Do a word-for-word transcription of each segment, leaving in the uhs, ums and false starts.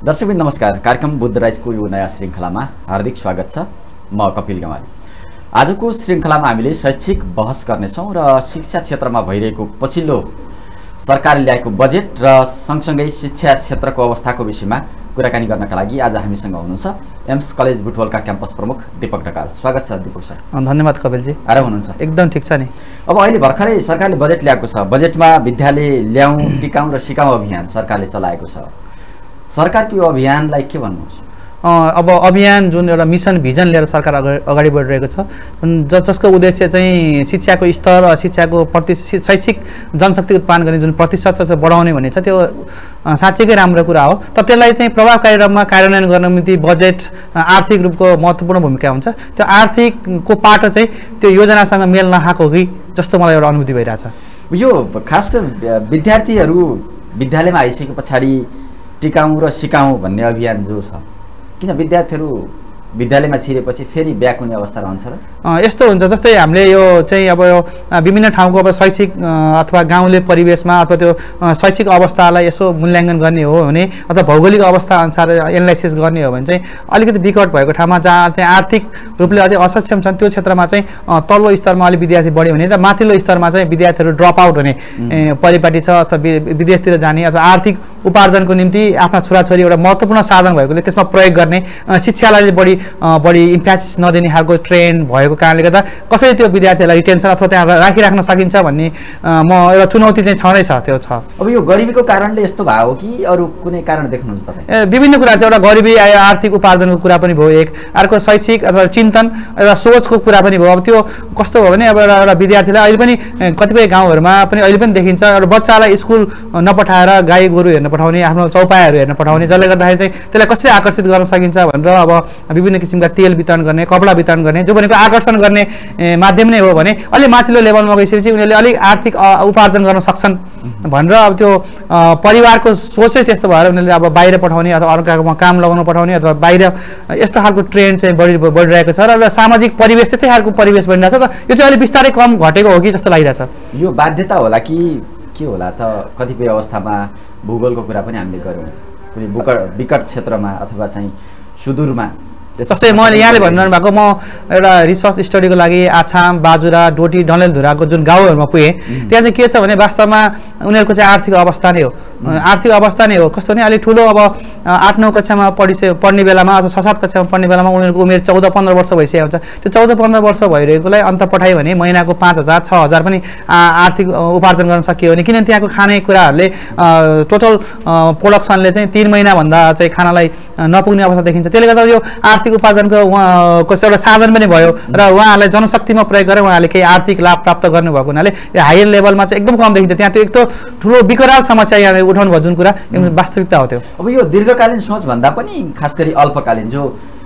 दर्शकबिन नमस्कार। कार्यक्रम बुद्ध राइजको यो नयाँ श्रृङ्खलामा हार्दिक स्वागत छ। म कपिल ग्यावाली। आजको श्रृङ्खलामा हामीले शैक्षिक बहस गर्नेछौँ र शिक्षा क्षेत्रमा भइरहेको पछिल्लो सरकारले ल्याएको बजेट र सँगसँगै शिक्षा क्षेत्रको अवस्थाको विषयमा कुराकानी गर्नका लागि आज हामीसँग हुनुहुन्छ एम्स कलेज बुटवलका क्याम्पस प्रमुख दिपक ढकाल। स्वागत छ दिपक सर। धन्यवाद कपिलजी। आराम हुनुहुन्छ? एकदम ठिक छ नि। अब अहिले भर्खरै सरकारले बजेट ल्याएको छ। बजेटमा विद्यालय ल्याउँ टिकाउँ र सिकाउँ अभियान सरकारले चलाएको छ। सरकारको यो अभियानलाई के भन्नुहुन्छ? अब अभियान जुन एउटा मिसन भिजन लिएर सरकार अगाडि बढिरहेको छ, जसको उद्देश्य चाहिँ शिक्षाको स्तर, शिक्षाको प्रति शैक्षिक जनशक्ति उत्पादन गर्ने जुन प्रतिशत चाहिँ बढाउने भन्ने छ, त्यो साँच्चैकै राम्रो कुरा हो। तर त्यसलाई चाहिँ प्रभावकारी रूपमा कार्यान्वयन गर्न निम्ति बजेट आर्थिक रूपको महत्त्वपूर्ण भूमिका हुन्छ। त्यो आर्थिकको पाटो चाहिँ त्यो योजनासँग मेल नखाएको कि जस्तो मलाई एउटा अनुभूति भइरहेछ। यो खास विद्यार्थीहरू विद्यालयमा आइसके पछाडि टिकाउँ र सिकाउँ भन्ने अभियान जो छ, किन विद्यार्थीहरू विद्यालयमा छिरेपछि फेरि ब्याक हुने अवस्था रहन्छ र? यस्तो हुन्छ, जस्तै हामीले यो चाहिँ अब विभिन्न ठाउँको अब शैक्षिक अथवा गाउँले परिवेशमा अथवा त्यो शैक्षिक अवस्थालाई यसो मूल्याङ्कन गर्ने हो भने अथवा भौगोलिक अवस्था अनुसार एनालाइसिस गर्ने हो भने चाहिँ अलिकति विकट भएको ठाउँमा जहाँ चाहिँ आर्थिक रूपले अझै असक्षम छन् त्यो क्षेत्रमा चाहिँ तल्लो स्तरमा अलिक विद्यार्थी बढ्यो भने र माथिल्लो स्तरमा चाहिँ विद्यार्थीहरू ड्रप आउट हुने परिपाटी छ अथवा विदेशतिर जाने अथवा आर्थिक उपार्जनको निम्ति आफ्ना छोराछोरी एउटा महत्त्वपूर्ण साधन भएकोले त्यसमा प्रयोग गर्ने, शिक्षालाई बढी बढी इम्फेसिस नदिने खालको ट्रेन्ड भएको कारणले गर्दा कसरी त्यो विद्यार्थीहरूलाई रिटेन्सन अथवा त्यहाँ राखिराख्न सकिन्छ भन्ने म एउटा चुनौती चाहिँ छँदैछ। त्यो छ। अब यो गरिबीको कारणले यस्तो भयो हो कि अरू कुनै कारण देख्नुहुन्छ तपाईँ? विभिन्न कुरा छ। एउटा गरिबी आयो, आर्थिक उपार्जनको कुरा पनि भयो एक, अर्को शैक्षिक अथवा चिन्तन एउटा सोचको कुरा पनि भयो। अब त्यो कस्तो हो भने अब एउटा एउटा विद्यार्थीलाई अहिले पनि कतिपय गाउँहरूमा पनि अहिले पनि देखिन्छ एउटा बच्चालाई स्कुल नपठाएर गाई गोरु हेर्न पठाउने, आफ्नो चौपायाहरू हेर्न पठाउने, जसले गर्दाखेरि चाहिँ त्यसलाई कसरी आकर्षित गर्न सकिन्छ भनेर अब विभिन्न किसिमका तेल वितरण गर्ने, कपडा वितरण गर्ने, जो भनेको आकर्षण गर्ने माध्यम नै हो भने अलि माथिल्लो लेभलमा गइसकेपछि उनीहरूले अलिक आर्थिक उपार्जन गर्न सक्छन् भनेर अब त्यो परिवारको सोचै त्यस्तो भएर उनीहरूले अब बाहिर पठाउने अथवा अर्काकोमा काम लगाउन पठाउने अथवा बाहिर यस्तो खालको ट्रेन्ड चाहिँ बढी बढिरहेको छ र सामाजिक परिवेश त्यस्तै खालको परिवेश बनिरहेको छ। त यो चाहिँ अलिक बिस्तारै कम घटेको हो कि जस्तो लागिरहेछ। यो बाध्यता होला कि के होला त? कतिपय अवस्थामा भूगोलको कुरा पनि हामीले गऱ्यौँ, कुनै विकट क्षेत्रमा अथवा चाहिँ सुदूरमा। जस्तै मैले यहाँले भन्नु भएको, म एउटा रिसर्च स्टडीको लागि आछाम, बाजुरा, डोटी, डडेलधुराको जुन गाउँहरूमा पुगेँ, त्यहाँ चाहिँ के छ भने वास्तवमा उनीहरूको चाहिँ आर्थिक अवस्था नै हो, आर्थिक अवस्था नै हो। कस्तो भने अलिक ठुलो अब आठ नौ कक्षामा पढिसके पढ्ने बेलामा अथवा छ सात कक्षामा पढ्ने बेलामा उनीहरूको उमेर चौध पन्ध्र वर्ष भइसकेको हुन्छ। त्यो चौध पन्ध्र वर्ष भइरहेकोलाई अन्त पठायो भने महिनाको पाँच हजार छ हजार पनि आर्थिक उपार्जन गर्न सकियो भने, किनभने त्यहाँको खानेकुराहरूले टोटल प्रोडक्सनले चाहिँ तिन महिनाभन्दा चाहिँ खानालाई नपुग्ने अवस्था देखिन्छ। त्यसले गर्दा यो आर्थिक उपार्जनको उहाँको एउटा साधन पनि भयो र उहाँहरूलाई जनशक्तिमा प्रयोग गरेर उहाँले केही आर्थिक लाभ प्राप्त गर्नुभएको हुनाले यो हायर लेभलमा चाहिँ एकदम कम देखिन्छ। त्यहाँ त्यो एक त ठुलो विकराल समस्या यहाँ उठाउनु भयो जुन कुरा एकदम वास्तविकता हो त्यो। अब यो दीर्घकालीन सोच भन्दा पनि खास गरी अल्पकालीन जो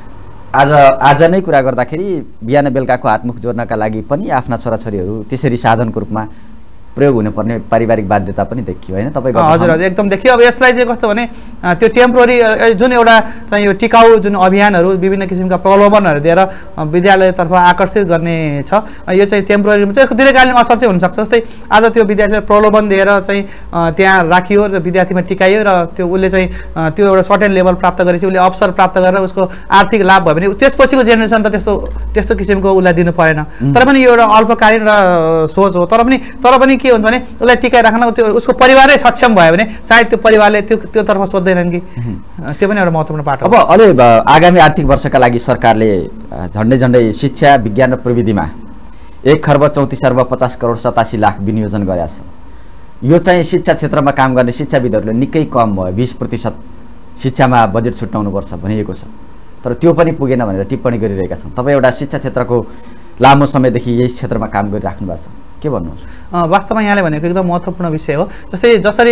आज आज नै कुरा गर्दाखेरि बिहान बेलुकाको हातमुख जोड्नका लागि पनि आफ्ना छोराछोरीहरू त्यसरी साधनको रूपमा प्रयोग हुनुपर्ने पारिवारिक बाध्यता पनि देखियो होइन तपाईँको? हजुर हजुर एकदम देखियो। अब यसलाई चाहिँ कस्तो भने त्यो टेम्पोररी जुन एउटा चाहिँ यो टिकाउ जुन अभियानहरू विभिन्न किसिमका प्रलोभनहरू दिएर विद्यालयतर्फ आकर्षित गर्ने छ, यो चाहिँ टेम्पोररी चाहिँ दीर्घकालीन असर चाहिँ हुनसक्छ। जस्तै आज त्यो विद्यार्थीलाई प्रलोभन दिएर चाहिँ त्यहाँ राखियो र विद्यार्थीमा टिकाइयो र त्यो उसले चाहिँ त्यो एउटा सर्टेन लेभल प्राप्त गरेपछि उसले अवसर प्राप्त गरेर उसको आर्थिक लाभ भयो भने त्यसपछिको जेनेरेसन त त्यस्तो त्यस्तो किसिमको उसलाई दिनु परेन। तर पनि यो एउटा अल्पकालीन र सोच हो। तर पनि तर पनि के हुन्छ भने उसलाई टिकाइराख्न त्यो उसको परिवारै सक्षम भयो भने सायद त्यो परिवारले त्यो त्योतर्फ सोच्दैनन् कि, त्यो पनि एउटा महत्त्वपूर्ण पाटो। अब अहिले आगामी आर्थिक वर्षका लागि सरकारले झन्डै झन्डै शिक्षा विज्ञान र प्रविधिमा एक खर्ब चौतिस अर्ब पचास करोड सतासी लाख विनियोजन गरेका छ। यो चाहिँ शिक्षा क्षेत्रमा काम गर्ने शिक्षाविदहरूले निकै कम भयो, बिस प्रतिशत शिक्षामा बजेट छुट्याउनुपर्छ भनिएको छ। तर त्यो पनि पुगेन भनेर टिप्पणी गरिरहेका छन्। तपाईँ एउटा शिक्षा क्षेत्रको लामो समयदेखि यही क्षेत्रमा काम गरिराख्नु भएको छ, के भन्नुहुन्छ? वास्तवमा यहाँले भनेको एकदम महत्त्वपूर्ण विषय हो। जस्तै जसरी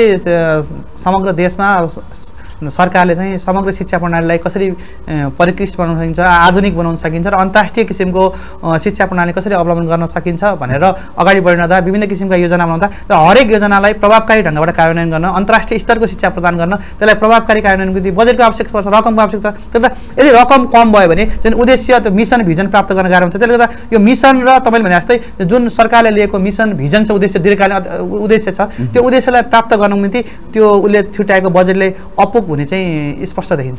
समग्र देशमा सरकारले चाहिँ समग्र शिक्षा प्रणालीलाई कसरी परिष्कृत बनाउन सकिन्छ, आधुनिक बनाउन सकिन्छ र अन्तर्राष्ट्रिय किसिमको शिक्षा प्रणाली कसरी अवलम्बन गर्न सकिन्छ भनेर अगाडि बढ्नदा विभिन्न किसिमका योजना बनाउँदा र हरेक योजनालाई प्रभावकारी ढङ्गबाट कार्यान्वयन गर्न, अन्तर्राष्ट्रिय स्तरको शिक्षा प्रदान गर्न, त्यसलाई प्रभावकारी कार्यान्वयनको निम्ति बजेटको आवश्यकता पर्छ, रकमको आवश्यकता पर्छ। तर यदि रकम कम भयो भने जुन उद्देश्य त्यो मिसन भिजन प्राप्त गर्न गाह्रो हुन्छ। त्यसले गर्दा यो मिसन र तपाईँले भने जस्तै जुन सरकारले लिएको मिसन भिजन छ, उद्देश्य दीर्घकालीन उद्देश्य छ, त्यो उद्देश्यलाई प्राप्त गर्नको निम्ति त्यो उसले छुट्याएको बजेटले अपुग हुने चाहिँ स्पष्ट देखिन्छ।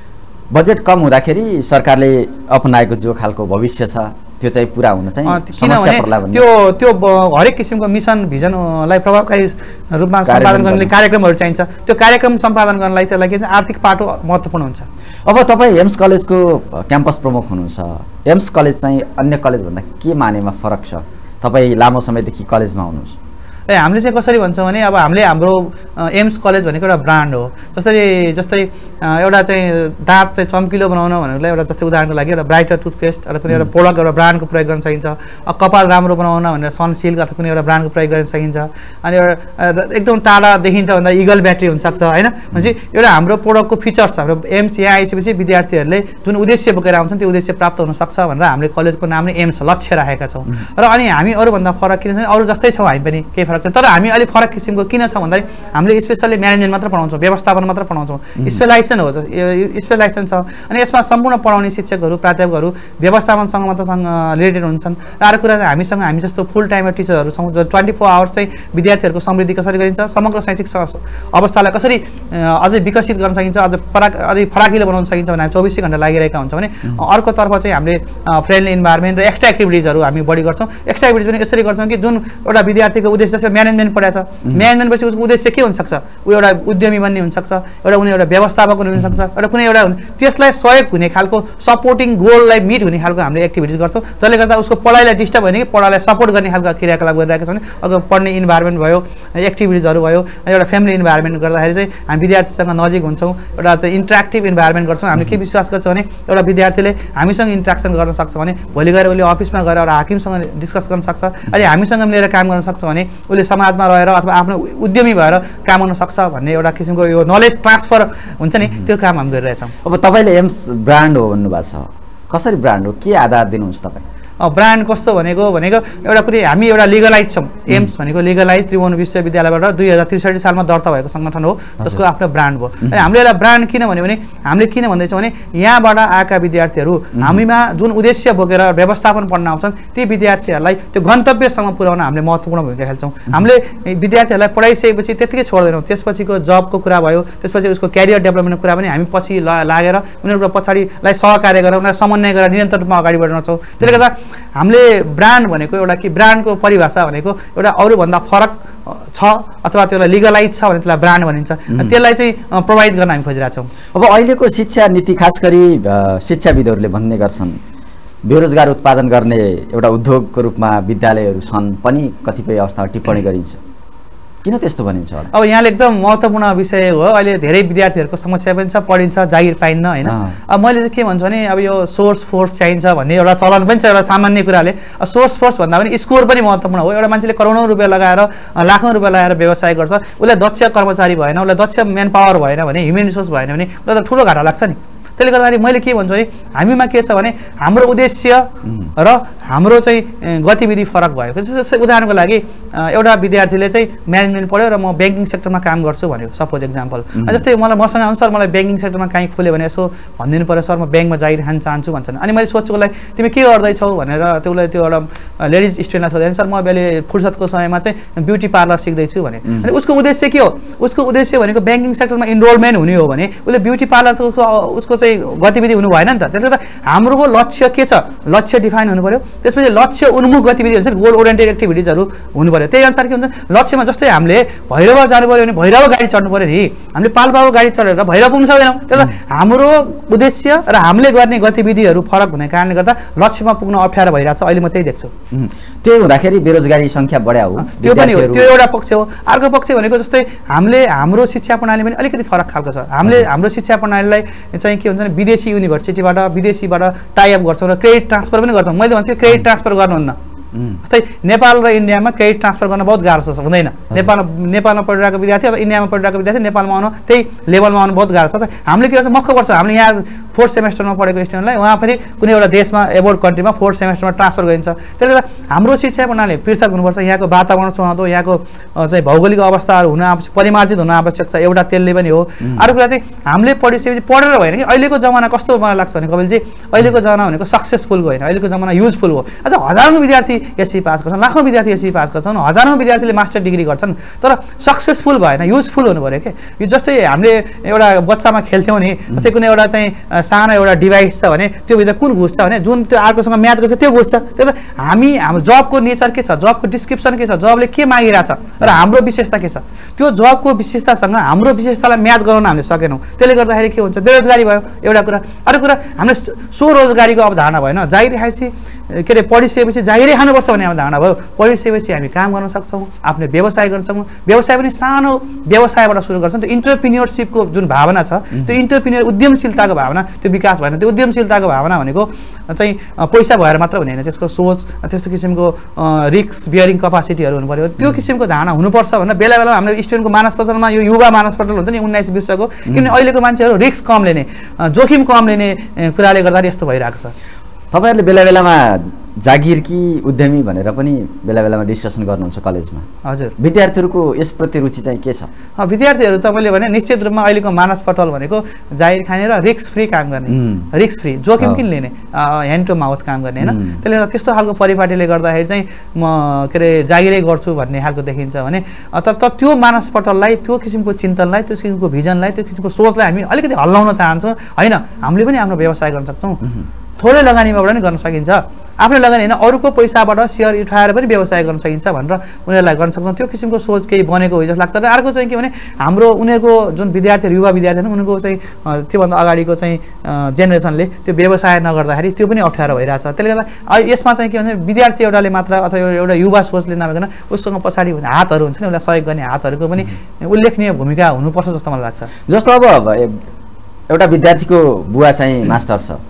बजेट कम हुँदाखेरि सरकारले अपनाएको जो खालको भविष्य छ त्यो चाहिँ पुरा हुन चाहिँ समस्या पर्ला भन्ने त्यो त्यो हरेक किसिमको मिसन भिजनलाई प्रभावकारी रूपमा सम्पादन गर्ने कार्यक्रमहरू चाहिन्छ। त्यो कार्यक्रम सम्पादन गर्नलाई त्यसलाई के भन्छ आर्थिक पाटो महत्त्वपूर्ण हुन्छ। अब तपाईँ एम्स कलेजको क्याम्पस प्रमुख हुनुहुन्छ, एम्स कलेज चाहिँ अन्य कलेजभन्दा के मानेमा फरक छ? तपाईँ लामो समयदेखि कलेजमा हुनुहुन्छ। ए हामीले चाहिँ कसरी भन्छौँ भने अब हामीले हाम्रो एम्स कलेज भनेको एउटा ब्रान्ड हो। जसरी जस्तै एउटा चाहिँ दाँत चाहिँ चम्किलो बनाउन भनेकोलाई एउटा जस्तै उदाहरणको लागि एउटा ब्राइटर टुथपेस्ट एउटा कुनै एउटा प्रोडक्ट एउटा ब्रान्डको प्रयोग गर्न सकिन्छ। कपाल राम्रो बनाउन भनेर सनसिल्क अथवा कुनै एउटा ब्रान्डको प्रयोग गर्न सकिन्छ। अनि एउटा एकदम टाढा देखिन्छ भन्दा इगल ब्याट्री हुनसक्छ होइन। भनेपछि एउटा हाम्रो प्रोडक्टको फिचर्स हाम्रो एम्स यहाँ आइसकेपछि विद्यार्थीहरूले जुन उद्देश्य बोकेर आउँछन् त्यो उद्देश्य प्राप्त हुनसक्छ भनेर हामीले कलेजको नाम नै एम्स लक्ष्य राखेका छौँ। र अनि हामी अरूभन्दा फरक किन छ अरू जस्तै छौँ हामी पनि केही फरक छ। तर हामी अलिक फरक किसिमको किन छ भन्दाखेरि हामीले स्पेसल्ली म्यानेजमेन्ट मात्र पढाउँछौँ, व्यवस्थापन मात्र पढाउँछौँ, स्पेलाइजेसन हो स्पेलाइजेसन छ। अनि यसमा सम्पूर्ण पढाउने शिक्षकहरू प्राध्यापकहरू व्यवस्थापनसँग मात्र रिलेटेड हुन्छन्। र अर्को कुरा हामीसँग हामी जस्तो फुल टाइमर टिचरहरू छौँ जो ट्वेन्टी फोर आवर्स चाहिँ विद्यार्थीहरूको समृद्धि कसरी गरिन्छ, समग्र शैक्षिक अवस्थालाई कसरी अझै विकसित गर्न सकिन्छ, अझ फराक अझै फराकिलो बनाउन सकिन्छ भने हामी चौबिसै घन्टा लागिरहेका हुन्छौँ भने अर्कोतर्फ चाहिँ हामीले फ्रेन्डली इन्भाइरोमेन्ट र एक्स्ट्रा एक्टिभिटिजहरू हामी बढी गर्छौँ। एक्स्ट्रा एक्टिभिटिज पनि यसरी गर्छौँ कि जुन एउटा विद्यार्थीको उद्देश्य जस्तै म्यानेजमेन्ट पढाएको छ, म्यानेजमेन्ट पछि उसको उद्देश्य के हुनसक्छ, ऊ एउटा उद्यमी बन्ने हुनसक्छ, एउटा उनी एउटा व्यवस्थापक हुनसक्छ, एउटा कुनै एउटा त्यसलाई सहयोग हुने खालको सपोर्टिङ गोललाई मिट हुने खालको हामीले एक्टिभिटिज गर्छौँ जसले गर्दा उसको पढाइलाई डिस्टर्ब होइन कि पढाइलाई सपोर्ट गर्ने खालको क्रियाकलाप गरिरहेका छौँ। अथवा पढ्ने इन्भाइरोमेन्ट भयो, एक्टिभिटिजहरू भयो, एउटा फ्यामिली इन्भाइरोमेन्ट गर्दाखेरि चाहिँ हामी विद्यार्थीसँग नजिक हुन्छौँ, एउटा चाहिँ इन्ट्राक्टिभ इन्भाइरोमेन्ट गर्छौँ। हामीले के विश्वास गर्छौँ भने एउटा विद्यार्थीले हामीसँग इन्ट्राक्सन गर्न सक्छ भने भोलि गएर उसले अफिसमा गएर एउटा हाकिमसँग डिस्कस गर्न सक्छ। अनि हामीसँग मिलेर काम गर्न सक्छ भने उसले समाजमा रहेर अथवा आफ्नो उद्यमी भएर काम गर्न सक्छ भन्ने एउटा किसिमको यो नलेज ट्रान्सफर हुन्छ नि त्यो काम हामी गरिरहेछौँ। अब तपाईँले एम्स ब्रान्ड हो भन्नुभएको छ, कसरी ब्रान्ड हो, के आधार दिनुहुन्छ तपाईँ? ब्रान्ड कस्तो भनेको भनेको एउटा कुनै हामी एउटा लिगलाइज छौँ। एम्स भनेको लिगलाइज त्रिभुवन विश्वविद्यालयबाट दुई हजार त्रिसठी सालमा दर्ता भएको सङ्गठन हो, जसको आफ्नो ब्रान्ड भयो। अनि हामीले एउटा ब्रान्ड किन भन्यो भने हामीले किन भन्दैछौँ भने यहाँबाट आएका विद्यार्थीहरू हामीमा जुन उद्देश्य बोकेर व्यवस्थापन पढ्न आउँछन् ती विद्यार्थीहरूलाई त्यो गन्तव्यसम्म पुर्याउन हामीले महत्त्वपूर्ण भूमिका खेल्छौँ। हामीले विद्यार्थीहरूलाई पढाइसकेपछि त्यत्तिकै छोड्दैनौँ, त्यसपछिको जबको कुरा भयो, त्यसपछि उसको क्यारियर डेभलपमेन्टको कुरा पनि हामी पछि लागेर उनीहरूको पछाडिलाई सहकार्य गरेर उनीहरूलाई समन्वय गरेर निरन्तर रूपमा अगाडि बढाउँछौँ। त्यसले गर्दा हामीले ब्रान्ड भनेको एउटा कि ब्रान्डको परिभाषा भनेको एउटा अरूभन्दा फरक छ अथवा त्यसलाई लिगलाइज छ भने त्यसलाई ब्रान्ड भनिन्छ। त्यसलाई चाहिँ प्रोभाइड गर्न हामी खोजिरहेका छौँ। अब अहिलेको शिक्षा नीति खास गरी शिक्षाविदहरूले भन्ने गर्छन् बेरोजगार उत्पादन गर्ने एउटा उद्योगको रूपमा विद्यालयहरू छन् पनि कतिपय अवस्थामा टिप्पणी गरिन्छ, किन त्यस्तो भनिन्छ होला? अब यहाँले एकदम महत्त्वपूर्ण विषय हो। अहिले धेरै विद्यार्थीहरूको समस्या पनि छ, पढिन्छ जागिर पाइन्न होइन। अब मैले चाहिँ के भन्छु भने अब यो सोर्स फोर्स चाहिन्छ भन्ने एउटा चलन पनि छ, एउटा सामान्य कुराले। सोर्स फोर्स भन्दा पनि स्कोर पनि महत्त्वपूर्ण हो। एउटा मान्छेले करोडौँ रुपियाँ लगाएर लाखौँ रुपियाँ लगाएर व्यवसाय गर्छ, उसलाई दक्ष कर्मचारी भएन, उसलाई दक्ष म्यान पावर भएन भने, ह्युमन रिसोर्स भएन भने उसलाई त ठुलो घाटा लाग्छ नि। त्यसले गर्दाखेरि मैले के भन्छु भने हामीमा के छ भने हाम्रो उद्देश्य र हाम्रो चाहिँ गतिविधि फरक भयो। उदाहरणको लागि एउटा विद्यार्थीले चाहिँ म्यानेजमेन्ट पढ्यो र म ब्याङ्किङ सेक्टरमा काम गर्छु भन्यो, सपोज एक्जाम्पल। जस्तै मलाई मसँग आउँछ सर मलाई ब्याङ्किङ सेक्टरमा काहीँ खोल्यो भने यसो भनिदिनु पऱ्यो सर म ब्याङ्कमा जागिर खान चाहन्छु भन्छन्। अनि मैले सोध्छु उसलाई तिमी के गर्दैछौ भनेर, त्यो उसलाई त्यो एउटा लेडिज स्टुडेन्टलाई सोधेँ सर म अहिले फुर्सदको समयमा चाहिँ ब्युटी पार्लर सिक्दैछु भने। अनि उसको उद्देश्य के हो? उसको उद्देश्य भनेको ब्याङ्किङ सेक्टरमा इनरोलमेन्ट हुने हो भने उसले ब्युटी पार्लर उसको चाहिँ गतिविधि हुनु भएन नि त। त्यसले गर्दा हाम्रो लक्ष्य के छ, लक्ष्य डिफाइन हुनु पऱ्यो, त्यसपछि लक्ष्य उन्मुख गतिविधि हुन्छ, गोल ओरिएन्टेड एक्टिभिटिजहरू हुनु पऱ्यो। त्यही अनुसार के हुन्छ लक्ष्यमा जस्तै हामीले भैरव जानु पऱ्यो भने भैरव गाडी चढ्नु पऱ्यो नि, हामीले पाल्पाको गाडी चढेर भैरव पुग्न सक्दैनौँ। त्यसले हाम्रो उद्देश्य र हामीले गर्ने गतिविधिहरू फरक हुने कारणले गर्दा लक्ष्यमा पुग्न अप्ठ्यारो भइरहेको छ, अहिले म त्यही देख्छु। त्यो हुँदाखेरि बेरोजगारी सङ्ख्या बढ्या हो, त्यो पनि हो, त्यो एउटा पक्ष हो। अर्को पक्ष भनेको जस्तै हामीले हाम्रो शिक्षा प्रणाली पनि अलिकति फरक खालको छ। हामीले हाम्रो शिक्षा प्रणालीलाई चाहिँ के हुन्छ भने विदेशी युनिभर्सिटीबाट विदेशीबाट टाइअप गर्छौँ र क्रेडिट ट्रान्सफर पनि गर्छौँ। मैले भन्छु क्रेडिट ट्रान्सफर गर्नुहुन्न। जस्तै नेपाल र इन्डियामा क्रेडिट ट्रान्सफर गर्न बहुत गाह्रो छ, हुँदैन। नेपाल नेपालमा पढिरहेको विद्यार्थी अथवा इन्डियामा पढिरहेको विद्यार्थी नेपालमा आउनु त्यही लेभलमा आउनु बहुत गाह्रो छ। हामीले के गर्छ मक्क गर्छ, हामीले यहाँ फोर्थ सेमेस्टरमा पढेको स्टुडेन्टलाई वहाँ पनि कुनै एउटा देशमा एबोर्ड कन्ट्रीमा फोर्थ सेमेस्टरमा ट्रान्सफर गरिन्छ। त्यसले गर्दा हाम्रो शिक्षा प्रणाली पृथक हुनुपर्छ। यहाँको वातावरण सुहाउँदो, यहाँको चाहिँ भौगोलिक अवस्थाहरू हुन आवश्यक, परिमार्जित हुन आवश्यक छ, एउटा त्यसले पनि हो। अर्को कुरा चाहिँ हामीले पढिसकेपछि पढेर भएन कि अहिलेको जमाना कस्तो मलाई लाग्छ भने कपिलजी, अहिलेको जमाना भनेको सक्सेसफुलको होइन, अहिलेको जमाना युजफुल हो। अझ हजारौँ विद्यार्थी एससी पास गर्छन्, लाखौँ विद्यार्थी एससी पास गर्छन्, हजारौँ विद्यार्थीले मास्टर डिग्री गर्छन्, तर सक्सेसफुल भएन, युजफुल हुनु पऱ्यो के। यो जस्तै हामीले एउटा बच्चामा खेल्थ्यौँ नि, जस्तै कुनै एउटा चाहिँ सानो एउटा डिभाइस छ भने त्यो भित्र कुन घुस्छ भने जुन त्यो अर्कोसँग म्याच गर्छ त्यो घुस्छ। त्यही त हामी हाम्रो जबको नेचर के छ, जबको डिस्क्रिप्सन के छ, जबले के मागिरहेछ र हाम्रो विशेषता के छ, त्यो जबको विशेषतासँग हाम्रो विशेषतालाई म्याच गराउन हामीले सकेनौँ। त्यसले गर्दाखेरि के हुन्छ, बेरोजगारी भयो एउटा कुरा। अर्को कुरा, हामीले स्वरोजगारीको अवधारणा भएन, जागिरहेपछि के अरे पढिसकेपछि जागिरै खानुपर्छ भन्ने धारणा भयो। पढिसकेपछि हामी काम गर्न सक्छौँ, आफ्नो व्यवसाय गर्न सक्छौँ। व्यवसाय पनि सानो व्यवसायबाट सुरु गर्छौँ। त्यो इन्टरप्रिन्योरसिपको जुन भावना छ, त्यो इन्टरप्रिन्योर उद्यमशीलताको भावना, त्यो विकास भएन। त्यो उद्यमशीलताको भावना भनेको चाहिँ पैसा भएर मात्र हुने होइन, त्यसको सोच, त्यस्तो किसिमको रिस्क बियरिङ कपासिटीहरू हुनु पऱ्यो। त्यो किसिमको धारणा हुनुपर्छ भनेर बेला बेला हाम्रो स्टुडेन्टको मानसपटलमा यो युवा मानसपटल हुन्छ नि उन्नाइस विश्वको, किनभने अहिलेको मान्छेहरू रिस्क कम लिने, जोखिम कम लिने कुराले गर्दाखेरि यस्तो भइरहेको छ। तपाईँहरूले बेला बेलामा जागिर कि उद्यमी भनेर पनि बेला बेलामा डिस्कसन गर्नुहुन्छ कलेजमा। हजुर, विद्यार्थीहरूको यसप्रति रुचि चाहिँ के छ? विद्यार्थीहरू तपाईँले भने निश्चित रूपमा अहिलेको मानसपटल भनेको जागिर खाने र रिस्क फ्री काम गर्ने, रिस्क फ्री, जोखिम किन लिने, ह्यान्ड टु माउथ काम गर्ने होइन। त्यसले गर्दा त्यस्तो खालको परिपाटीले गर्दाखेरि चाहिँ म के अरे जागिरै गर्छु भन्ने खालको देखिन्छ भने, तर त्यो मानसपटललाई, त्यो किसिमको चिन्तनलाई, त्यो किसिमको भिजनलाई, त्यो किसिमको सोचलाई हामी अलिकति हल्लाउन चाहन्छौँ। होइन, हामीले पनि आफ्नो व्यवसाय गर्न सक्छौँ, थोरै लगानीबाट पनि गर्न सकिन्छ, आफ्नो लगानी होइन अरूको पैसाबाट सेयर उठाएर पनि व्यवसाय गर्न सकिन्छ भनेर उनीहरूलाई गर्न सक्छौँ। त्यो किसिमको सोच केही बनेको हो जस्तो लाग्छ। र अर्को चाहिँ के भने हाम्रो उनीहरूको जुन विद्यार्थीहरू, युवा विद्यार्थीहरू उनीहरूको चाहिँ त्योभन्दा अगाडिको चाहिँ जेनेरेसनले त्यो व्यवसाय नगर्दाखेरि त्यो पनि अप्ठ्यारो भइरहेछ। त्यसले गर्दा यसमा चाहिँ के भन्छ, विद्यार्थी एउटाले मात्र अथवा एउटा युवा सोचले नभइकन उसँग पछाडि हातहरू हुन्छ नि, उसलाई सहयोग गर्ने हातहरूको पनि उल्लेखनीय भूमिका हुनुपर्छ जस्तो मलाई लाग्छ। जस्तो अब एउटा विद्यार्थीको बुवा चाहिँ मास्टर छ,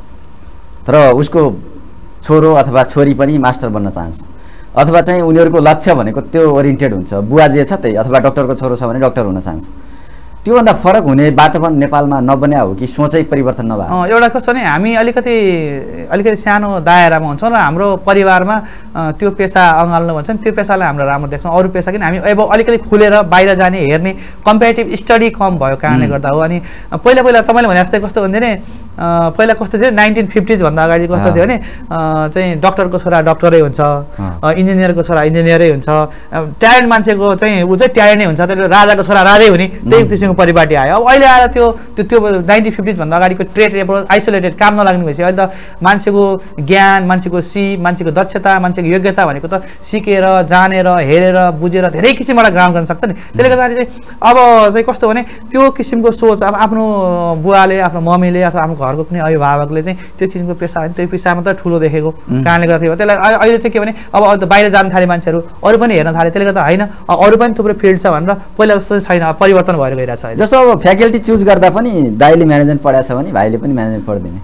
तर उसको छोरो अथवा छोरी पनि मास्टर बन्न चाहन्छ, अथवा चाहिँ उनीहरूको लक्ष्य भनेको त्यो ओरिएन्टेड हुन्छ, बुवा जे छ त्यही, अथवा डक्टरको छोरो छ भने डक्टर हुन चाहन्छ। त्योभन्दा फरक हुने वातावरण नेपालमा नबन्या हो कि सोचै परिवर्तन नभए? एउटा कस्तो नि, हामी अलिकति अलिकति सानो दायरामा हुन्छौँ र हाम्रो परिवारमा त्यो पेसा अँगाल्नु भन्छ नि, त्यो पेसालाई हाम्रो राम्रो देख्छौँ। अरू पेसा किन हामी अब अलिकति खुलेर बाहिर जाने, हेर्ने, कम्पेरिटिभ स्टडी कम भयो कारणले गर्दा हो। अनि पहिला पहिला तपाईँले भने जस्तै कस्तो हुन्थ्यो नि, पहिला कस्तो थियो, नाइन्टिन फिफ्टिजभन्दा अगाडि कस्तो थियो भने चाहिँ डक्टरको छोरा डक्टरै हुन्छ, इन्जिनियरको छोरा इन्जिनियरै हुन्छ, ट्यालेन्ट मान्छेको चाहिँ ऊ चाहिँ ट्यालेन्टै हुन्छ, त्यसले राजाको छोरा राजै हुने, त्यही किसिमको परिपाटी आयो। अब अहिले आएर त्यो त्यो त्यो नाइन्टिन फिफ्टिजभन्दा अगाडिको ट्रेड आइसोलेटेड काम नलाग्ने भएपछि अहिले त मान्छेको ज्ञान, मान्छेको सिप, मान्छेको दक्षता, मान्छेको योग्यता भनेको त सिकेर, जानेर, हेरेर, बुझेर धेरै किसिमबाट ग्राउन्ड गर्न सक्छ नि। त्यसले गर्दाखेरि चाहिँ अब चाहिँ कस्तो भने त्यो किसिमको सोच अब आफ्नो बुवाले, आफ्नो मम्मीले अथवा आफ्नो घरको कुनै अभिभावकले चाहिँ त्यो किसिमको पेसा होइन, त्यो पेसामा त ठुलो देखेको कारणले गर्दा थियो। त्यसलाई अहिले चाहिँ के भने अब त बाहिर जान थाले मान्छेहरू, अरू पनि हेर्न थाले। त्यसले गर्दा होइन, अरू पनि थुप्रै फिल्ड छ भनेर पहिला जस्तो छैन, परिवर्तन भएर गइरहेको छ। जस्तो अब फ्याकल्टी चुज गर्दा पनि दाइले म्यानेजमेन्ट पढाएको छ भने भाइले पनि म्यानेजमेन्ट पढिदिने,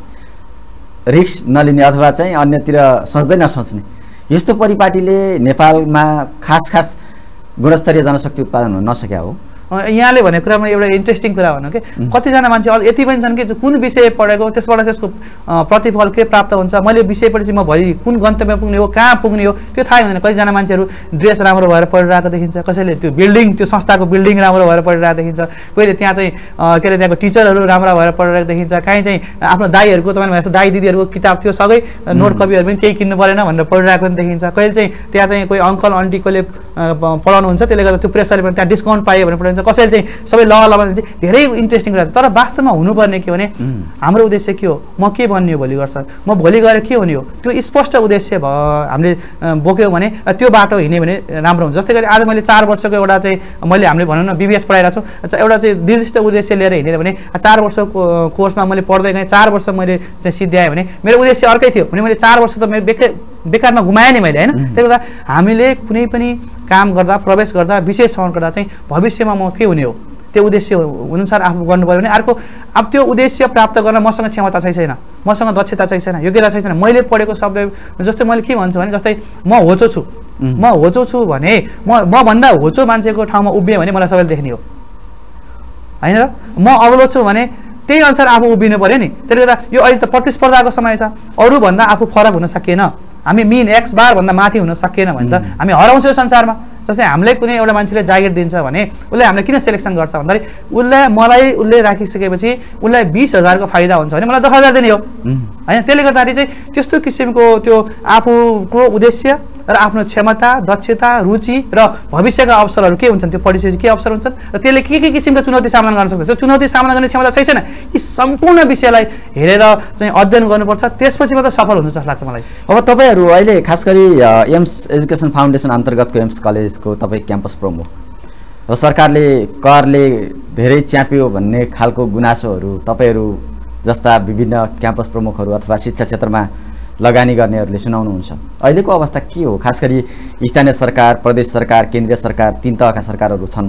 रिस्क नलिने अथवा चाहिँ अन्यतिर सोच्दै नसोच्ने, यस्तो परिपाटीले नेपालमा खास खास गुणस्तरीय जनशक्ति उत्पादन हुन नसक्या हो। यहाँले भने कुरामा एउटा इन्ट्रेस्टिङ कुरा भनौँ कि कतिजना मान्छे यति पनि छन् कि कुन विषय पढेको त्यसबाट त्यसको प्रतिफल के प्राप्त हुन्छ, मैले विषयपछि म भोलि कुन गन्तव्य पुग्ने हो, कहाँ पुग्ने हो त्यो थाहै हुँदैन। कतिजना मान्छेहरू ड्रेस राम्रो भएर पढिरहेको देखिन्छ, कसैले त्यो बिल्डिङ, त्यो संस्थाको बिल्डिङ राम्रो भएर पढिरहेको देखिन्छ, कहिले त्यहाँ चाहिँ के अरे त्यहाँको टिचरहरू राम्रो भएर पढिरहेको देखिन्छ, काहीँ चाहिँ आफ्नो दाईहरूको, तपाईँले भने दाई दिदीहरूको किताब थियो सबै नोट कपीहरू पनि केही किन्नु परेन भनेर पढिरहेको पनि देखिन्छ। कहिले चाहिँ त्यहाँ चाहिँ कोही अङ्कल आन्टी कसले पढाउनुहुन्छ, त्यसले गर्दा त्यो प्रेसरले पनि त्यहाँ डिस्काउन्ट पायो भने पढाइन्छ, कसैले चाहिँ सबै ल ल भने चाहिँ धेरै इन्ट्रेस्टिङ कुरा छ। तर वास्तवमा हुनुपर्ने के भने हाम्रो उद्देश्य के हो, म के बन्ने हो भोलि वर्ष, म भोलि गएर के हुने हो, त्यो स्पष्ट उद्देश्य भयो हामीले बोक्यौँ भने त्यो बाटो हिँड्यो भने राम्रो हुन्छ। जस्तै गरी आज मैले चार वर्षको एउटा चाहिँ मैले हामीले भनौँ न बिबिएस पढाइरहेको छु, एउटा चाहिँ निर्दिष्ट उद्देश्य लिएर हिँडेर भने चार वर्षको कोर्समा मैले पढ्दै गएँ, चार वर्ष मैले चाहिँ सिद्ध्याएँ भने मेरो उद्देश्य अर्कै थियो भने मैले चार वर्ष त मेरो बेकार बेकारमा गुमाएँ नि मैले, होइन। त्यसले गर्दा हामीले कुनै पनि काम गर्दा, प्रवेश गर्दा, विशेष छनौट गर्दा चाहिँ भविष्यमा म के हुने हो त्यो उद्देश्य अनुसार आफू गर्नु पऱ्यो भने अर्को अब त्यो उद्देश्य प्राप्त गर्न मसँग क्षमता चाहिँ छैन, मसँग दक्षता चाहिँ छैन, योग्यता चाहिँ छैन, मैले पढेको शब्द जस्तै मैले के भन्छु भने जस्तै म होचो छु, म होचो छु भने म मभन्दा होचो मान्छेको ठाउँमा उभिएँ भने मलाई सबैले देख्ने हो, होइन र। म अग्लो छु भने त्यही अनुसार आफू उभिनु पऱ्यो नि। त्यसले गर्दा यो अहिले त प्रतिस्पर्धाको समय छ, अरूभन्दा आफू फरक हुन सकिएन, हामी मिन एक्स बारभन्दा माथि हुन सकिएन भने त हामी हराउँछौँ संसारमा। जस्तै हामीलाई कुनै एउटा मान्छेले जागिर दिन्छ भने उसले हामीलाई किन सेलेक्सन गर्छ भन्दाखेरि उसलाई मलाई उसले राखिसकेपछि उसलाई बिस हजारको फाइदा हुन्छ भने मलाई दस हजार दिने हो, होइन। त्यसले गर्दाखेरि चाहिँ त्यस्तो किसिमको त्यो आफूको उद्देश्य र आफ्नो क्षमता दक्षता रुचि र भविष्यका अवसरहरू के हुन्छन् त्यो पढिसकेपछि के अवसर हुन्छन् र त्यसले के के किसिमका चुनौती सामना गर्न सक्छ त्यो चुनौती सामना गर्ने क्षमता छ छैन यी सम्पूर्ण विषयलाई हेरेर चाहिँ अध्ययन गर्नुपर्छ त्यसपछि मात्र सफल हुन्छ जस्तो लाग्छ मलाई। अब तपाईँहरू अहिले खास गरी एम्स एजुकेसन फाउन्डेसन अन्तर्गतको एम्स कलेजको तपाईँ क्याम्पस प्रमुख र सरकारले करले धेरै च्याप्यो भन्ने खालको गुनासोहरू तपाईँहरू जस्ता विभिन्न क्याम्पस प्रमुखहरू अथवा शिक्षा क्षेत्रमा लगानी गर्नेहरूले सुनाउनुहुन्छ। अहिलेको अवस्था के हो? खास गरी स्थानीय सरकार, प्रदेश सरकार, केन्द्रीय सरकार, तीन तहका सरकारहरू छन्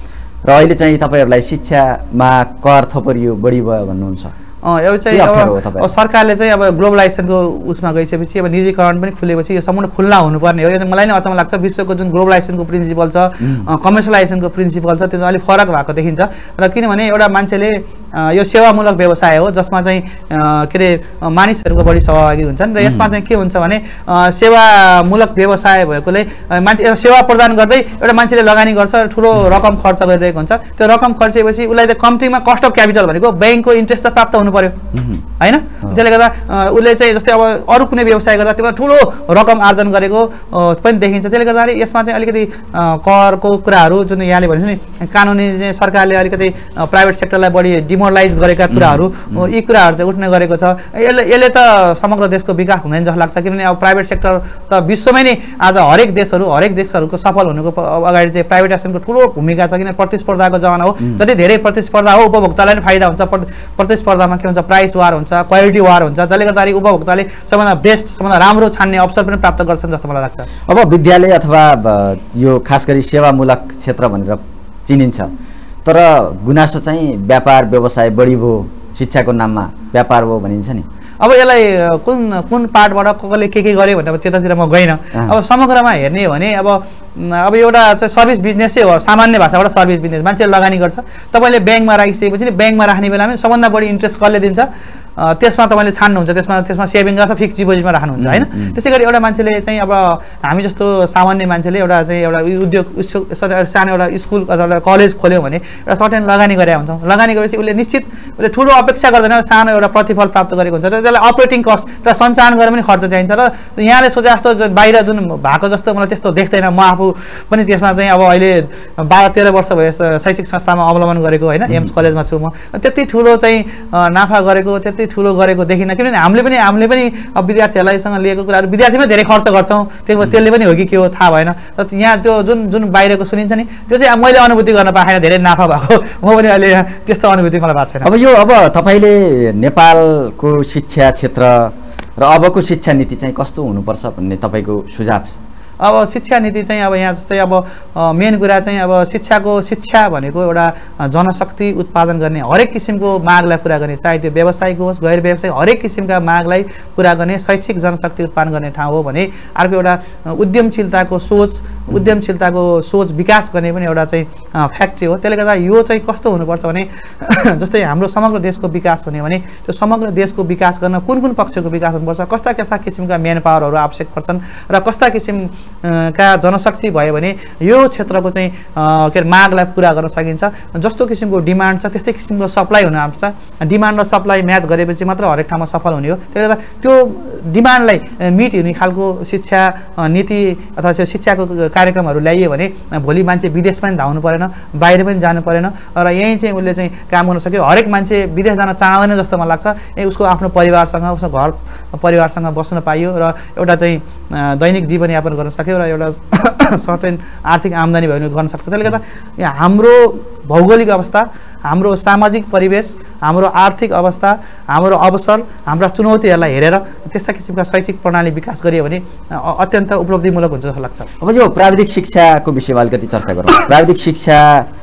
र अहिले चाहिँ तपाईँहरूलाई शिक्षामा कर थोपरियो बढी भयो भन्नुहुन्छ। अँ यो चाहिँ अब सरकारले चाहिँ अब ग्लोबलाइजेसनको उसमा गइसकेपछि अब निजीकरण पनि खुलेपछि यो सम्पूर्ण खुल्ला हुनुपर्ने हो। यो चाहिँ मलाई नै अचम्म लाग्छ विश्वको जुन ग्लोबलाइजेसनको प्रिन्सिपल छ कमर्सियलाइजेसनको प्रिन्सिपल छ त्यो चाहिँ अलिक फरक भएको देखिन्छ र किनभने एउटा मान्छेले यो सेवामूलक व्यवसाय हो जसमा चाहिँ के अरे मानिसहरूको बढी सहभागी हुन्छन् र यसमा चाहिँ के हुन्छ भने सेवामूलक व्यवसाय भएकोले मान्छे सेवा प्रदान गर्दै एउटा मान्छेले लगानी गर्छ ठुलो रकम खर्च गरिरहेको हुन्छ त्यो रकम खर्चेपछि उसलाई त कम्तीमा कस्ट अफ क्यापिटल भनेको ब्याङ्कको इन्ट्रेस्ट त प्राप्त हुनु पर्यो हैन त्यसले गर्दा उसले चाहिँ जस्तै अब अरू कुनै व्यवसाय गर्दा त्यसमा ठुलो रकम आर्जन गरेको पनि देखिन्छ। त्यसले गर्दाखेरि यसमा चाहिँ अलिकति करको कुराहरू जुन यहाँले भन्छ नि कानुनी चाहिँ सरकारले अलिकति प्राइभेट सेक्टरलाई बढी डिमोरलाइज गरेका कुराहरू यी कुराहरू चाहिँ उठ्ने गरेको छ। यसले यसले त समग्र देशको विकास हुँदैन जस्तो लाग्छ किनभने अब प्राइभेट सेक्टर त विश्वमै नै आज हरेक देशहरू हरेक देशहरूको सफल हुनुको अगाडि चाहिँ प्राइभेटाइजेसनको ठुलो भूमिका छ किन प्रतिस्पर्धाको जमाना हो जति धेरै प्रतिस्पर्धा हो उपभोक्तालाई पनि फाइदा हुन्छ प्रतिस्पर्धामा के हुन्छ प्राइस वार हुन्छ क्वालिटी वार हुन्छ जसले गर्दाखेरि उपभोक्ताले सबभन्दा बेस्ट सबभन्दा राम्रो छान्ने अवसर पनि प्राप्त गर्छन् जस्तो मलाई लाग्छ। अब विद्यालय अथवा यो खास गरी सेवामूलक क्षेत्र भनेर चिनिन्छ तर गुनासो चाहिँ व्यापार व्यवसाय बढी भयो शिक्षाको नाममा व्यापार भयो भनिन्छ नि। अब यसलाई कुन कुन पार्टबाट कसले के के गर्यो भने अब त्यतातिर म गइनँ। अब समग्रमा हेर्ने हो भने अब अब एउटा चाहिँ सर्भिस बिजनेसै हो सामान्य भाषाबाट सर्भिस बिजनेस मान्छेले लगानी गर्छ तपाईँले ब्याङ्कमा राखिसकेपछि ब्याङ्कमा राख्ने बेलामा सबभन्दा बढी इन्ट्रेस्ट कसले दिन्छ त्यसमा तपाईँले छान्नुहुन्छ त्यसमा त्यसमा सेभिङ अथवा फिक्स डिपोजिटमा राख्नुहुन्छ होइन। त्यसै गरी एउटा मान्छेले चाहिँ अब हामी जस्तो सामान्य मान्छेले एउटा चाहिँ एउटा उद्योग सानो एउटा स्कुल अथवा एउटा कलेज खोल्यो भने एउटा सर्टेन लगानी गरेका हुन्छौँ लगानी गरेपछि उसले निश्चित उसले ठुलो अपेक्षा गर्दैन सानो एउटा प्रतिफल प्राप्त गरेको हुन्छ त्यसलाई अपरेटिङ कस्ट त्यसलाई सञ्चालन गरेर पनि खर्च चाहिन्छ र यहाँले सोचे जस्तो बाहिर जुन भएको जस्तो मलाई त्यस्तो देख्दैन म आफू पनि त्यसमा चाहिँ अब अहिले बाह्र तेह्र वर्ष भयो शैक्षिक संस्थामा अवलम्बन गरेको होइन एम्स कलेजमा छु म त्यति ठुलो चाहिँ नाफा गरेको त्यति ठुलो गरेको देखिन किनभने हामीले पनि हामीले पनि अब विद्यार्थीहरूलाईसँग लिएको कुराहरू विद्यार्थीमै धेरै खर्च गर्छौँ त्यो त्यसले पनि हो कि के हो थाहा भएन र यहाँ त्यो जुन जुन बाहिरको सुनिन्छ नि त्यो चाहिँ मैले अनुभूति गर्न पाएन धेरै नाफा भएको म पनि अहिले त्यस्तो अनुभूति मलाई भएको छैन। अब यो अब तपाईँले नेपालको शिक्षा क्षेत्र र अबको शिक्षा नीति चाहिँ कस्तो हुनुपर्छ भन्ने तपाईँको सुझाव छ? अब शिक्षा नीति चाहिँ अब यहाँ जस्तै अब मेन कुरा चाहिँ अब शिक्षाको शिक्षा भनेको एउटा जनशक्ति उत्पादन गर्ने हरेक किसिमको मागलाई पुरा गर्ने चाहे त्यो व्यावसायिक होस् गैर व्यावसायिक हरेक किसिमका मागलाई पुरा गर्ने शैक्षिक जनशक्ति उत्पादन गर्ने ठाउँ हो भने अर्को एउटा उद्यमशीलताको सोच उद्यमशीलताको सोच विकास गर्ने पनि एउटा चाहिँ फ्याक्ट्री हो। त्यसले गर्दा यो चाहिँ कस्तो हुनुपर्छ भने जस्तै हाम्रो समग्र देशको विकास हुने भने त्यो समग्र देशको विकास गर्न कुन कुन पक्षको विकास हुनुपर्छ कस्ता कस्ता किसिमका म्यान पावरहरू आवश्यक पर्छन् र कस्ता किसिम का जनशक्ति भयो भने यो क्षेत्रको चाहिँ के अरे मागलाई पुरा गर्न सकिन्छ जस्तो किसिमको डिमान्ड छ त्यस्तै किसिमको सप्लाई हुन आउँछ डिमान्ड र सप्लाई म्याच गरेपछि मात्र हरेक ठाउँमा सफल हुने हो। त्यसले गर्दा त्यो डिमान्डलाई मिट हुने खालको शिक्षा नीति अथवा शिक्षाको कार्यक्रमहरू ल्याइयो भने भोलि मान्छे विदेश पनि धाउनु परेन बाहिर पनि जानु परेन र यहीँ चाहिँ उसले चाहिँ काम गर्न सक्यो हरेक मान्छे विदेश जान चाहँदैन जस्तो मलाई लाग्छ ए उसको आफ्नो परिवारसँग उसको घर परिवारसँग बस्न पाइयो र एउटा चाहिँ दैनिक जीवनयापन गर्न सक्यो र एउटा सर्टेन आर्थिक आम्दानी भयो भने गर्न सक्छ। त्यसले गर्दा यहाँ हाम्रो भौगोलिक अवस्था हाम्रो सामाजिक परिवेश हाम्रो आर्थिक अवस्था हाम्रो अवसर हाम्रा चुनौतीहरूलाई हेरेर त्यस्ता किसिमका शैक्षिक प्रणाली विकास गरियो भने अत्यन्त उपलब्धिमूलक हुन्छ जस्तो लाग्छ। अब यो प्राविधिक शिक्षाको विषयमा अलिकति चर्चा गरौँ। प्राविधिक शिक्षा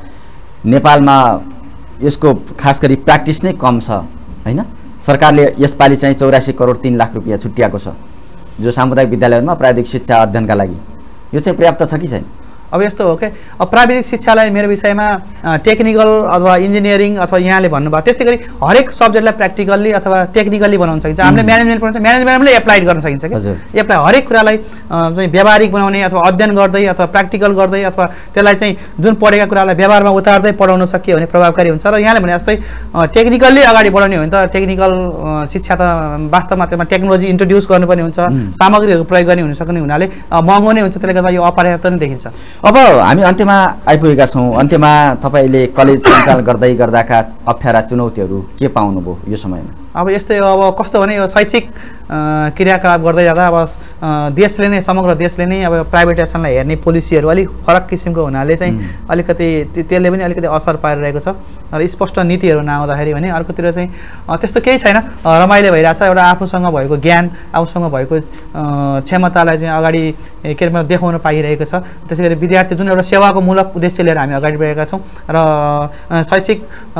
नेपालमा यसको खास गरी प्र्याक्टिस नै कम छ होइन। सरकारले यसपालि चाहिँ चौरासी करोड तीन लाख रुपियाँ छुट्याएको छ जो सामुदायिक विद्यालयमा प्राविधिक शिक्षा अध्ययनका लागि यो चाहिँ पर्याप्त छ कि छैन? अब यस्तो हो क्या अब प्राविधिक शिक्षालाई मेरो विषयमा टेक्निकल अथवा इन्जिनियरिङ अथवा यहाँले भन्नुभयो त्यस्तै गरी हरेक सब्जेक्टलाई प्र्याक्टिकल्ली अथवा टेक्निकल्ली बनाउन सकिन्छ हामीले म्यानेजमेन्ट पढ्छ म्यानेजमेन्टले एप्लाइड गर्न सकिन्छ कि एप्लाई हरेक कुरालाई चाहिँ व्यावहारिक बनाउने अथवा अध्ययन गर्दै अथवा प्र्याक्टिकल गर्दै अथवा त्यसलाई चाहिँ जुन पढेका कुरालाई व्यवहारमा उतार्दै पढाउन सकियो भने प्रभावकारी हुन्छ र यहाँले भने जस्तै टेक्निकल्ली अगाडि बढाउने हो भने त टेक्निकल शिक्षा त वास्तवमा त्यसमा टेक्नोलोजी इन्ट्रोड्युस गर्नुपर्ने हुन्छ सामग्रीहरू प्रयोग गर्ने हुन सक्ने हुनाले महँगो नै हुन्छ त्यसले गर्दा यो अपर्याप्त नै देखिन्छ। अब हामी अन्त्यमा आइपुगेका छौँ अन्त्यमा तपाईँले कलेज सञ्चालन गर्दै गर्दाका अप्ठ्यारा चुनौतीहरू के पाउनुभयो यो समयमा? अब यस्तै अब कस्तो भने यो शैक्षिक क्रियाकलाप गर्दै जाँदा अब देशले नै समग्र देशले नै अब प्राइभेटाइजेसनलाई हेर्ने पोलिसीहरू अलिक फरक किसिमको हुनाले चाहिँ अलिकति त्यसले पनि अलिकति असर पारिरहेको छ र स्पष्ट नीतिहरू नआउँदाखेरि भने अर्कोतिर चाहिँ त्यस्तो केही छैन रमाइलो भइरहेछ एउटा आफूसँग भएको ज्ञान आफूसँग भएको क्षमतालाई चाहिँ अगाडि के अरे देखाउन पाइरहेको छ। त्यसै गरी विद्यार्थी जुन एउटा सेवाको मूलक उद्देश्य लिएर हामी अगाडि बढेका छौँ र शैक्षिक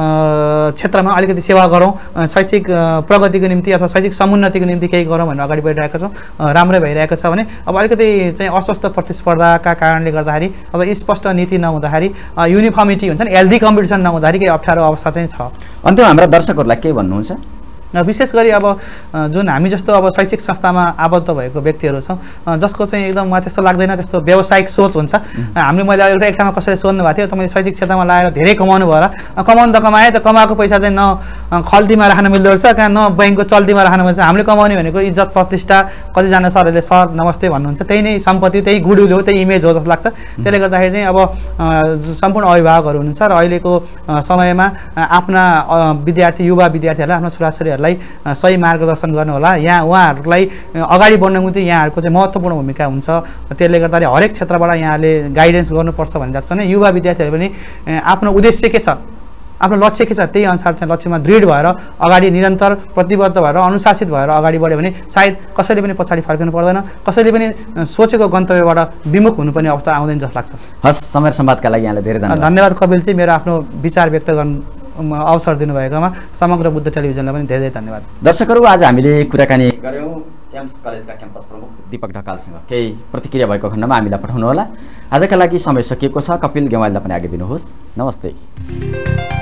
क्षेत्रमा अलिकति सेवा गरौँ शैक्षिक प्रगतिको निम्ति अथवा शैक्षिक समुन्नतिको निम्ति केही गरौँ भनेर अगाडि बढिरहेका छौँ राम्रै भइरहेको छ भने अब अलिकति चाहिँ अस्वस्थ प्रतिस्पर्धाका कारणले गर्दाखेरि अब स्पष्ट नीति नहुँदाखेरि युनिफर्मिटी हुन्छ नि हेल्दी कम्पिटिसन नहुँदाखेरि केही अप्ठ्यारो अवस्था चाहिँ छ। अन्त्यमा हाम्रा दर्शकहरूलाई के भन्नुहुन्छ? विशेष गरी अब जुन हामी जस्तो अब शैक्षिक संस्थामा आबद्ध भएको व्यक्तिहरू छौँ जसको चाहिँ एकदम मलाई त्यस्तो लाग्दैन त्यस्तो व्यावसायिक सोच हुन्छ हामीले मैले एउटा एक ठाउँमा कसैले सोध्नु भएको थियो तपाईँले शैक्षिक क्षेत्रमा लगाएर धेरै कमाउनु भयो र कमाउनु त कमाए त कमाएको पैसा चाहिँ न खल्तीमा राख्न मिल्दो रहेछ कहाँ न ब्याङ्कको चल्तीमा राख्न मिल्छ हामीले कमाउने भनेको इज्जत प्रतिष्ठा कतिजना सरहरूले सर नमस्ते भन्नुहुन्छ त्यही नै सम्पत्ति त्यही गुडविल हो त्यही इमेज हो जस्तो लाग्छ। त्यसले गर्दाखेरि चाहिँ अब सम्पूर्ण अभिभावकहरू हुनुहुन्छ र अहिलेको समयमा आफ्ना विद्यार्थी युवा विद्यार्थीहरूलाई आफ्नो छोराछोरीहरू सही मार्गदर्शन गर्नु होला यहाँ उहाँहरूलाई अगाडि बढ्नको निम्ति यहाँहरूको चाहिँ महत्त्वपूर्ण भूमिका हुन्छ। त्यसले गर्दाखेरि हरेक क्षेत्रबाट यहाँले गाइडेन्स गर्नुपर्छ भन्ने लाग्छ भने युवा विद्यार्थीहरू पनि आफ्नो उद्देश्य के छ आफ्नो लक्ष्य के छ त्यही अनुसार चाहिँ लक्ष्यमा दृढ भएर अगाडि निरन्तर प्रतिबद्ध भएर अनुशासित भएर अगाडि बढ्यो भने सायद कसैले पनि पछाडि फर्किनु पर्दैन कसैले पनि सोचेको गन्तव्यबाट विमुख हुनुपर्ने अवस्था आउँदैन जस्तो लाग्छ। हस् समय संवादका लागि यहाँलाई धेरै धन्यवाद। धन्यवाद कपिल चाहिँ मेरो आफ्नो विचार व्यक्त गर्नु अवसर दिनुभएकोमा समग्र बुद्ध टेलिभिजनलाई पनि धेरै धेरै धन्यवाद। दर्शकहरू आज हामीले कुराकानी गऱ्यौँ एम्स कलेजका क्याम्पस प्रमुख दीपक ढकालसँग केही प्रतिक्रिया भएको खण्डमा हामीलाई पठाउनु होला। आजका लागि समय सकिएको छ। कपिल ग्यावालीलाई पनि आगे दिनुहोस्। नमस्ते।